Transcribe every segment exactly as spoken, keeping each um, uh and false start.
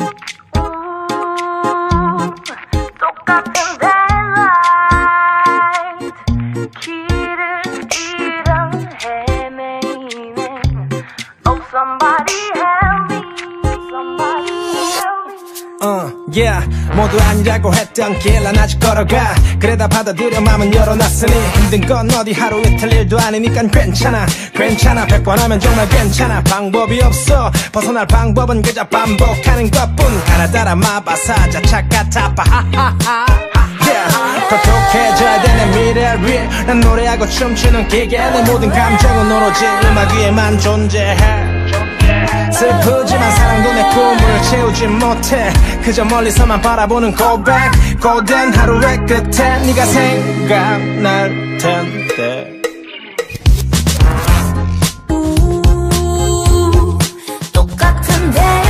똑같은 daylight 길을 잃어 헤매이네. Oh somebody help me, somebody help me. 어, uh, yeah. 모두 아니라고 했던 길 난 아직 걸어가. 그래 다 받아들여 맘은 열어놨으니 힘든 건 어디 하루 이틀 일도 아니니까 괜찮아 괜찮아. 백 번 하면 정말 괜찮아. 방법이 없어. 벗어날 방법은 그저 반복하는 것뿐. 가라 따라 마바사자 차카타파 하하하. 거룩해져야 되는 미래를 위해 난 노래하고 춤추는 기계. 내 모든 감정은 오로지 음악 위에만 존재해. 슬프지만 사랑도 내 꿈을 채우지 못해. 그저 멀리서만 바라보는 고백. 고된 하루의 끝에 네가 생각날 텐데. 우, 똑같은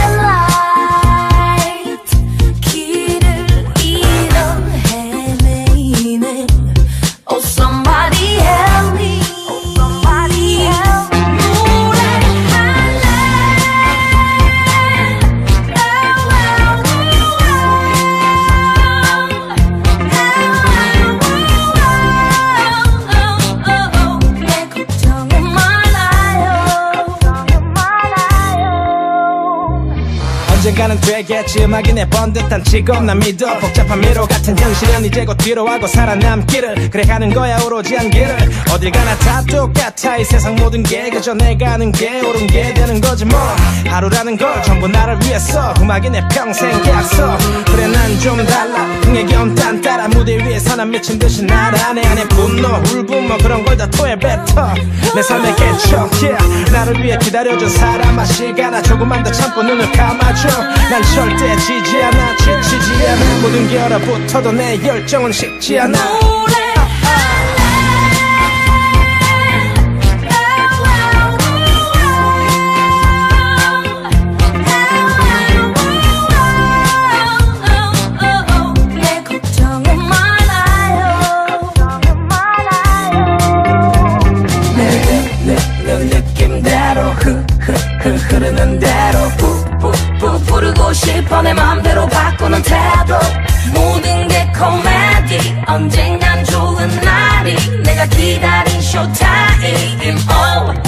daylight 길을 잃어 헤매이네. Oh somebody help me, oh somebody help me. 언젠가는 되겠지. 음악이 내 번듯한 직업 난 믿어. 복잡한 미로 같은 현실은 이제 곧 뒤로 하고 살아남기를. 그래 가는 거야 오로지 한 길을. 어딜 가나 다 똑같아. 이 세상 모든 게 그저 내가 하는 게 옳은 게 되는 거지 뭐. 하루라는 걸 전부 나를 위해서. 음악이 내 평생 약속. 그래 난 좀 달라. 흥에 겸 딴따라 무대 위에서 난 미친 듯이 날아. 내 안에 분노 울분 뭐 그런 걸 다 토해 뱉어. 내 삶의 개척 yeah. 나를 위해 기다려준 사람아 시간아 조금만 더 참고 눈을 감아줘. 난 절대 지지 않아 지치지 않아. 모든 게 얼어붙어도 내 열정은 식지 않아. 내 걱정은 말아요. 내, 내, 내 느낌대로 흐, 흐, 흐, 흐르는 대로 부, 부, 부, 부르고 싶어 내 맘대로 바꾸는 태도. 모든 게 코미디. 언젠간 좋은 날이 내가 기다린 쇼타임. Oh